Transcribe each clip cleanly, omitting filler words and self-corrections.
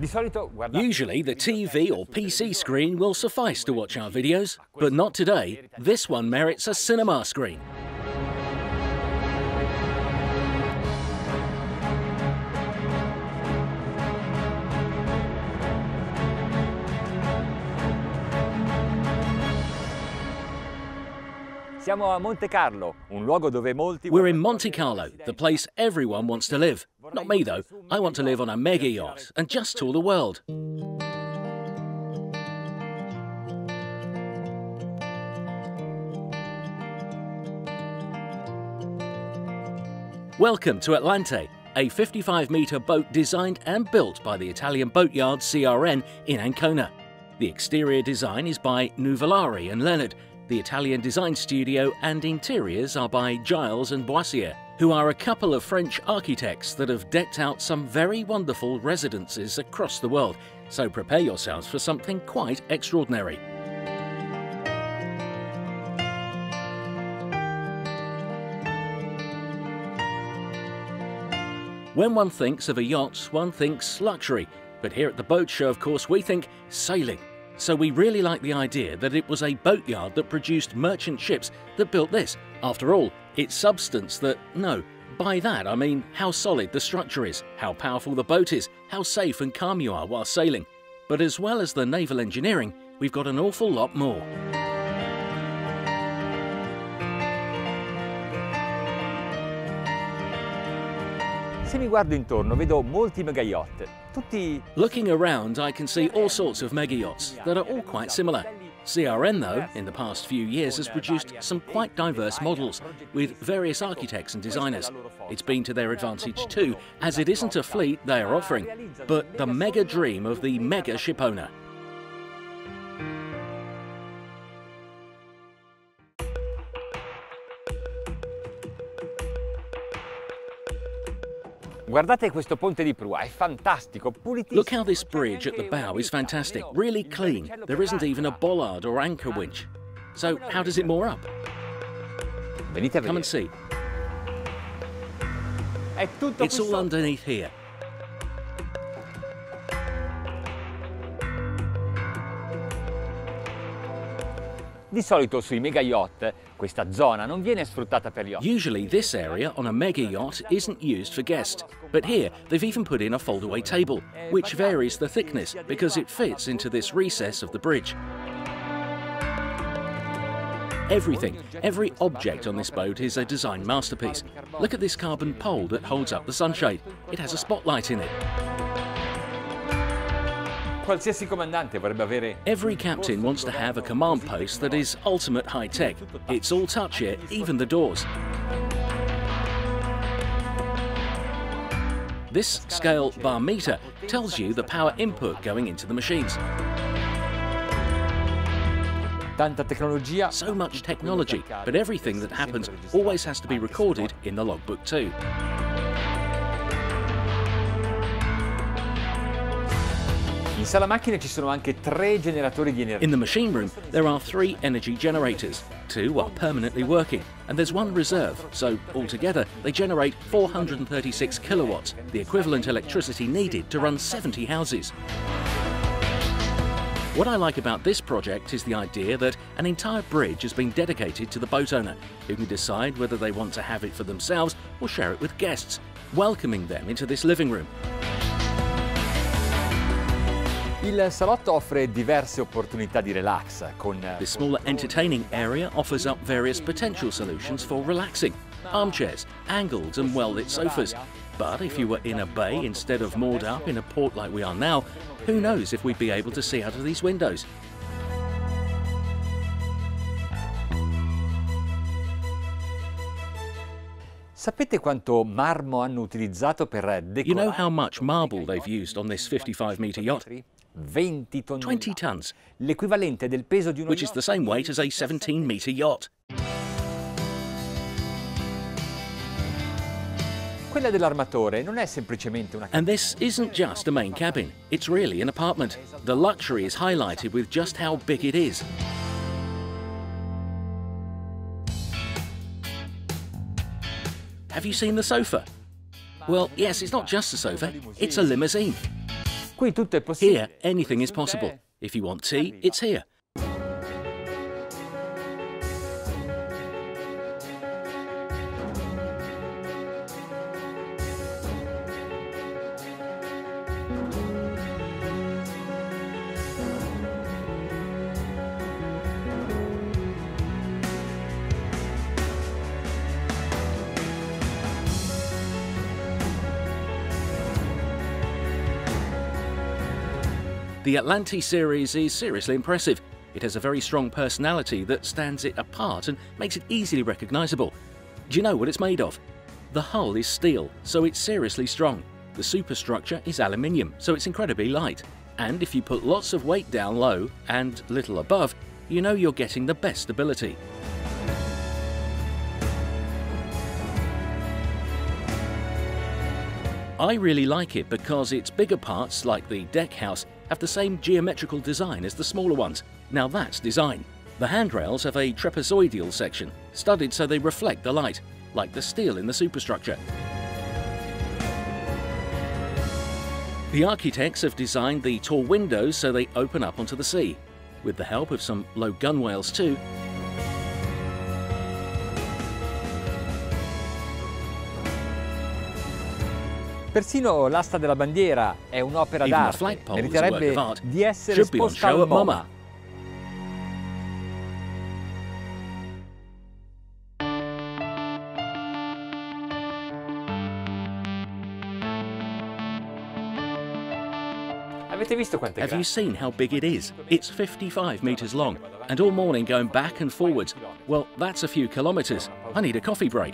Usually the TV or PC screen will suffice to watch our videos, but not today. This one merits a cinema screen. We're in Monte Carlo, the place everyone wants to live. Not me though, I want to live on a mega yacht and just tour the world. Welcome to Atlante, a 55-metre boat designed and built by the Italian boatyard CRN in Ancona. The exterior design is by Nuvolari and Leonard. The Italian design studio and interiors are by Giles and Boissier, who are a couple of French architects that have decked out some very wonderful residences across the world, so prepare yourselves for something quite extraordinary. When one thinks of a yacht, one thinks luxury, but here at the boat show, of course, we think sailing. So we really like the idea that it was a boatyard that produced merchant ships that built this. After all, it's substance that, no, by that I mean how solid the structure is, how powerful the boat is, how safe and calm you are while sailing. But as well as the naval engineering, we've got an awful lot more. Looking around, I can see all sorts of mega yachts that are all quite similar. CRN, though, in the past few years has produced some quite diverse models with various architects and designers. It's been to their advantage too, as it isn't a fleet they are offering, but the mega dream of the mega ship owner. Look how this bridge at the bow is fantastic, really clean. There isn't even a bollard or anchor winch. So how does it moor up? Come and see. It's all underneath here. Usually this area on a mega yacht isn't used for guests, but here they've even put in a foldaway table, which varies the thickness because it fits into this recess of the bridge. Everything, every object on this boat is a design masterpiece. Look at this carbon pole that holds up the sunshade. It has a spotlight in it. Every captain wants to have a command post that is ultimate high-tech. It's all touch here, even the doors. This scale bar meter tells you the power input going into the machines. So much technology, but everything that happens always has to be recorded in the logbook too. In the machine room, there are 3 energy generators. 2 are permanently working, and there's 1 reserve, so altogether they generate 436 kilowatts, the equivalent electricity needed to run 70 houses. What I like about this project is the idea that an entire bridge has been dedicated to the boat owner, who can decide whether they want to have it for themselves or share it with guests, welcoming them into this living room. This smaller entertaining area offers up various potential solutions for relaxing. Armchairs, angled and well-lit sofas. But if you were in a bay instead of moored up in a port like we are now, who knows if we'd be able to see out of these windows. You know how much marble they've used on this 55-metre yacht? 20 tons, which is the same weight as a 17-metre yacht. And this isn't just a main cabin, it's really an apartment. The luxury is highlighted with just how big it is. Have you seen the sofa? Well, yes, it's not just a sofa, it's a limousine. Qui tutto è possibile. Here, anything is possible. If you want tea, it's here. The Atlante series is seriously impressive. It has a very strong personality that stands it apart and makes it easily recognisable. Do you know what it's made of? The hull is steel, so it's seriously strong. The superstructure is aluminium, so it's incredibly light. And if you put lots of weight down low and little above, you know you're getting the best stability. I really like it because its bigger parts, like the deck house, have the same geometrical design as the smaller ones. Now that's design. The handrails have a trapezoidal section, studded so they reflect the light, like the steel in the superstructure. The architects have designed the tall windows so they open up onto the sea, with the help of some low gunwales too. Persino l'asta della bandiera è un'opera Even the d'arte, flagpole is a work meriterebbe of art. di essere Should be on esposta show al at MoMA. Avete visto quanto è Have you grande? seen how big it is? It's 55 metres long, and all morning going back and forwards. Well, that's a few kilometres. I need a coffee break.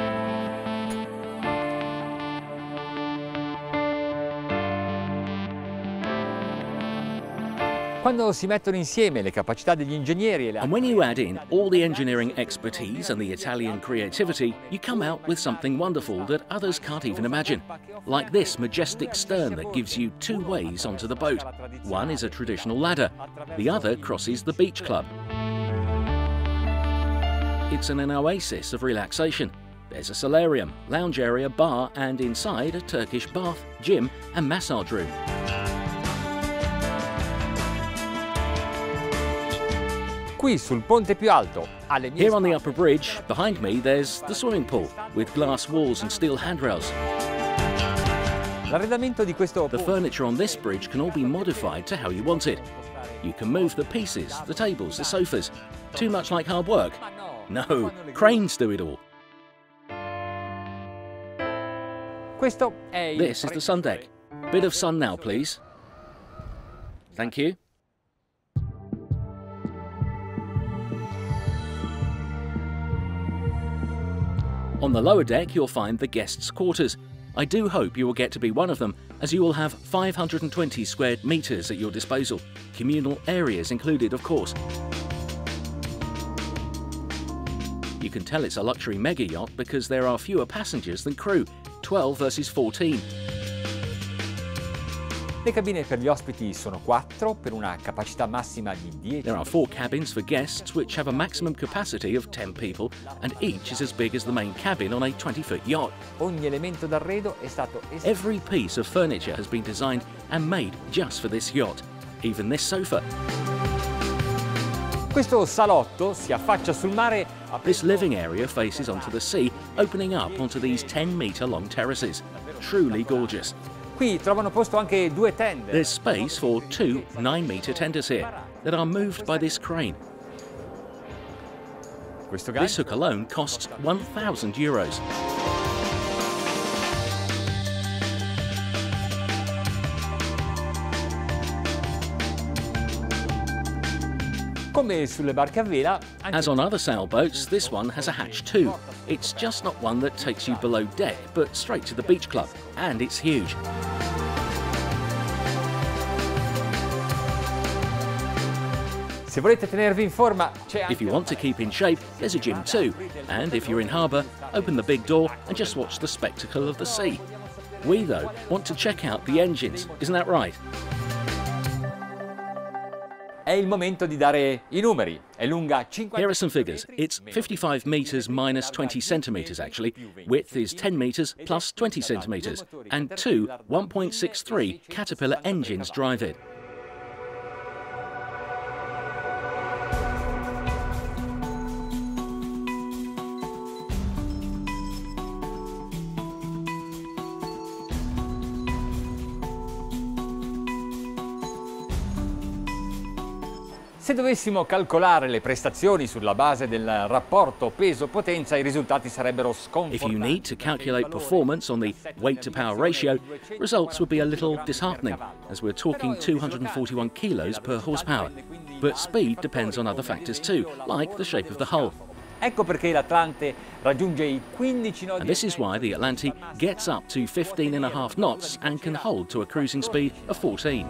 Quando si mettono insieme le capacità degli ingegneri e And when you add in all the engineering expertise and the Italian creativity, you come out with something wonderful that others can't even imagine. Like this majestic stern that gives you two ways onto the boat. One is a traditional ladder, the other crosses the beach club. It's an oasis of relaxation. There's a solarium, lounge area, bar, and inside a Turkish bath, gym, and massage room. qui sul ponte più alto, alle mie Here on the spalle, upper bridge, behind me, there's the swimming pool with glass walls and steel handrails. l'arredamento di questo The ponte furniture on this bridge can all be modified to how you want it. You can move the pieces, the tables, the sofas. Too much like hard work? No, cranes do it all. Questo è il This is the sun deck. Bit of sun now, please. Thank you. On the lower deck, you'll find the guests' quarters. I do hope you will get to be one of them, as you will have 520 square metres at your disposal. Communal areas included, of course. You can tell it's a luxury mega yacht because there are fewer passengers than crew, 12 versus 14. Le cabine per gli ospiti sono 4 per una capacità massima di 10. There are 4 cabins for guests which have a maximum capacity of 10 people, and each is as big as the main cabin on a 20-foot yacht. Ogni elemento d'arredo è stato Every piece of furniture has been designed and made just for this yacht, even this sofa. Questo salotto si affaccia sul mare This living area faces onto the sea, opening up onto these 10-metre-long terraces. Truly gorgeous. Qui trovano posto anche 2 tende. There's space for 2 9-metre tenders here that are moved by this crane. Questo This gancio hook alone costs €1,000. come sulle barche a vela, anche As on other sailboats, this one has a hatch too. It's just not one that takes you below deck, but straight to the beach club, and it's huge. se volete tenervi in forma c'è If anche you want to keep in shape, there's a gym too. And if you're in harbour, open the big door and just watch the spectacle of the sea. We, though, want to check out the engines, isn't that right? È il momento di dare I numeri. È lunga 50 Here are some figures. It's 55 metres minus 20 centimetres actually. Width is 10 metres plus 20 centimetres. And two 1.63 Caterpillar engines drive it. Se dovessimo calcolare le prestazioni sulla base del rapporto peso-potenza, I risultati sarebbero sconfortanti. If you need to calculate performance on the weight-to-power ratio, results would be a little disheartening, as we're talking 241 kilos per horsepower. But speed depends on other factors too, like the shape of the hull. Ecco perché l'Atlante raggiunge I 15 nodi. And this is why the Atlante gets up to 15.5 knots and can hold to a cruising speed of 14.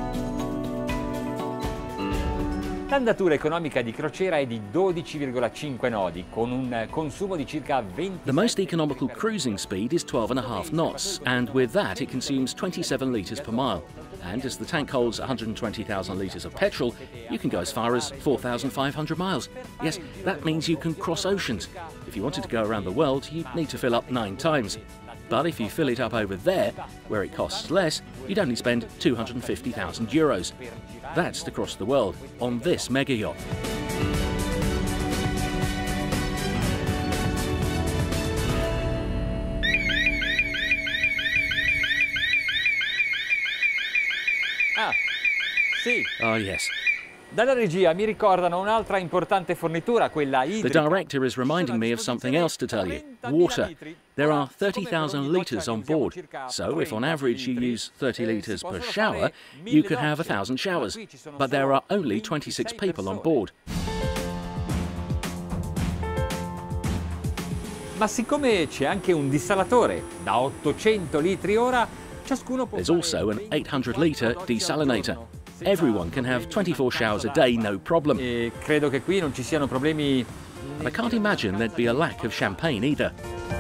L'andatura economica di crociera è di 12,5 nodi, con un consumo di circa 20. The most economical cruising speed is 12.5 knots, and with that it consumes 27 litres per mile. And as the tank holds 120,000 litres of petrol, you can go as far as 4,500 miles. Yes, that means you can cross oceans. If you wanted to go around the world, you'd need to fill up 9 times. But if you fill it up over there, where it costs less, you'd only spend €250,000. That's to cross the world on this mega yacht. Ah, sì. Oh yes. Dalla regia mi ricordano un'altra importante fornitura, quella The idrica. director is reminding me of something else to tell you. Water. There are 30,000 litres on board, so if on average you use 30 litres per shower, you could have 1,000 showers. But there are only 26 people on board. Ma siccome c'è anche un dissalatore da 800 litri ora, ciascuno può There's also an 800-litre desalinator. Everyone can have 24 showers a day, no problem. E credo che qui non ci siano problemi. And I can't imagine there'd be a lack of champagne either.